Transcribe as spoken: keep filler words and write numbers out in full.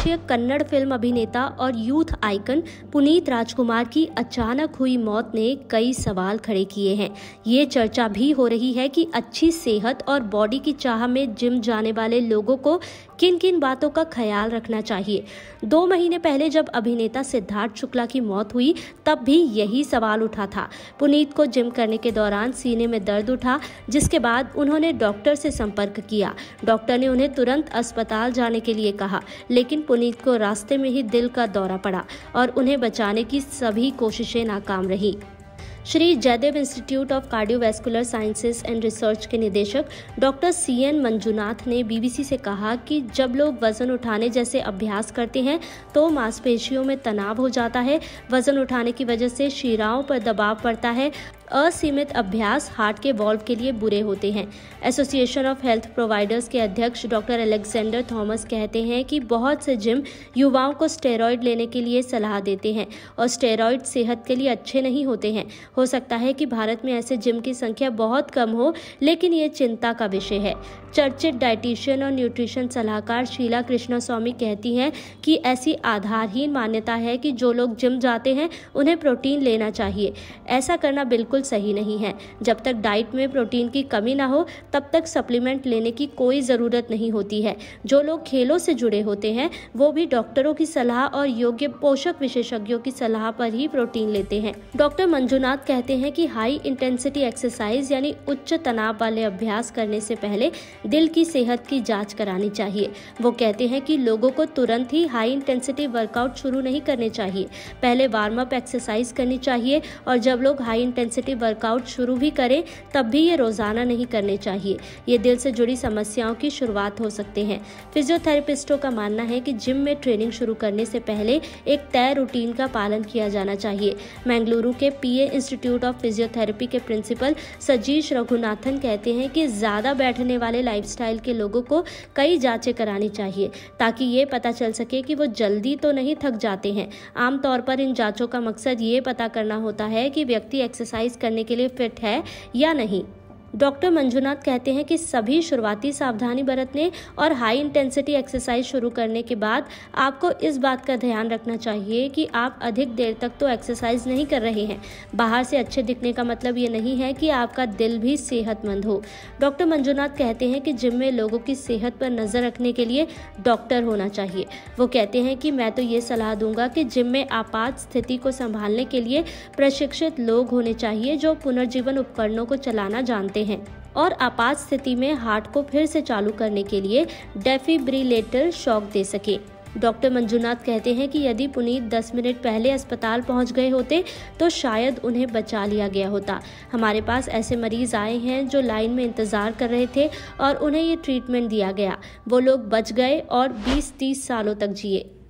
अंतर्राष्ट्रीय कन्नड़ फिल्म अभिनेता और यूथ आइकन पुनीत राजकुमार की अचानक हुई मौत ने कई सवाल खड़े किए हैं। ये चर्चा भी हो रही है कि अच्छी सेहत और बॉडी की चाह में जिम जाने वाले लोगों को किन किन बातों का ख्याल रखना चाहिए। दो महीने पहले जब अभिनेता सिद्धार्थ शुक्ला की मौत हुई तब भी यही सवाल उठा था। पुनीत को जिम करने के दौरान सीने में दर्द उठा, जिसके बाद उन्होंने डॉक्टर से संपर्क किया। डॉक्टर ने उन्हें तुरंत अस्पताल जाने के लिए कहा, लेकिन पुनीत को रास्ते में ही दिल का दौरा पड़ा और उन्हें बचाने की सभी कोशिशें नाकाम रहीं। Shri Jayadeva institute of cardiovascular sciences and research के निदेशक डॉक्टर सी एन मंजुनाथ ने बीबीसी से कहा कि जब लोग वजन उठाने जैसे अभ्यास करते हैं तो मांसपेशियों में तनाव हो जाता है। वजन उठाने की वजह से शिराओं पर दबाव पड़ता है। असीमित अभ्यास हार्ट के वॉल्व के लिए बुरे होते हैं। एसोसिएशन ऑफ हेल्थ प्रोवाइडर्स के अध्यक्ष डॉक्टर अलेक्जेंडर थॉमस कहते हैं कि बहुत से जिम युवाओं को स्टेरॉइड लेने के लिए सलाह देते हैं और स्टेरॉइड सेहत के लिए अच्छे नहीं होते हैं। हो सकता है कि भारत में ऐसे जिम की संख्या बहुत कम हो, लेकिन ये चिंता का विषय है। चर्चित डाइटिशियन और न्यूट्रिशन सलाहकार शीला कृष्णास्वामी कहती हैं कि ऐसी आधारहीन मान्यता है कि जो लोग जिम जाते हैं उन्हें प्रोटीन लेना चाहिए। ऐसा करना बिल्कुल सही नहीं है। जब तक डाइट में प्रोटीन की कमी ना हो तब तक सप्लीमेंट लेने की कोई ज़रूरत नहीं होती है। जो लोग खेलों से जुड़े होते हैं वो भी डॉक्टरों की सलाह और योग्य पोषक विशेषज्ञों की सलाह पर ही प्रोटीन लेते हैं। डॉक्टर मंजुनाथ कहते हैं कि हाई इंटेंसिटी एक्सरसाइज यानी उच्च तनाव वाले अभ्यास करने से पहले दिल की सेहत की जांच करानी चाहिए। वो कहते हैं कि लोगों को तुरंत ही हाई इंटेंसिटी वर्कआउट शुरू नहीं करने चाहिए। पहले वार्म अप एक्सरसाइज करनी चाहिए और जब लोग हाई इंटेंसिटी वर्कआउट शुरू भी करें तब भी ये रोजाना नहीं करने चाहिए। ये दिल से जुड़ी समस्याओं की शुरुआत हो सकते हैं। फिजियोथेरेपिस्टों का मानना है कि जिम में ट्रेनिंग शुरू करने से पहले एक तय रूटीन का पालन किया जाना चाहिए। बेंगलुरु के पीए इंस्टीट्यूट ऑफ फिजियोथेरेपी के प्रिंसिपल सजीश रघुनाथन कहते हैं कि ज्यादा बैठने वाले लाइफस्टाइल के लोगों को कई जांचें करानी चाहिए ताकि ये पता चल सके कि वो जल्दी तो नहीं थक जाते हैं। आमतौर पर इन जांचों का मकसद ये पता करना होता है कि व्यक्ति एक्सरसाइज करने के लिए फिट है या नहीं। डॉक्टर मंजुनाथ कहते हैं कि सभी शुरुआती सावधानी बरतने और हाई इंटेंसिटी एक्सरसाइज शुरू करने के बाद आपको इस बात का ध्यान रखना चाहिए कि आप अधिक देर तक तो एक्सरसाइज नहीं कर रहे हैं। बाहर से अच्छे दिखने का मतलब ये नहीं है कि आपका दिल भी सेहतमंद हो। डॉक्टर मंजुनाथ कहते हैं कि जिम में लोगों की सेहत पर नजर रखने के लिए डॉक्टर होना चाहिए। वो कहते हैं कि मैं तो ये सलाह दूंगा कि जिम में आपात स्थिति को संभालने के लिए प्रशिक्षित लोग होने चाहिए जो पुनर्जीवन उपकरणों को चलाना जानते हैं और आपात स्थिति में हार्ट को फिर से चालू करने के लिए डेफिब्रिलेटर शॉक दे सके। डॉक्टर मंजुनाथ कहते हैं कि यदि पुनीत दस मिनट पहले अस्पताल पहुंच गए होते तो शायद उन्हें बचा लिया गया होता। हमारे पास ऐसे मरीज आए हैं जो लाइन में इंतजार कर रहे थे और उन्हें ये ट्रीटमेंट दिया गया। वो लोग बच गए और बीस तीस सालों तक जिए।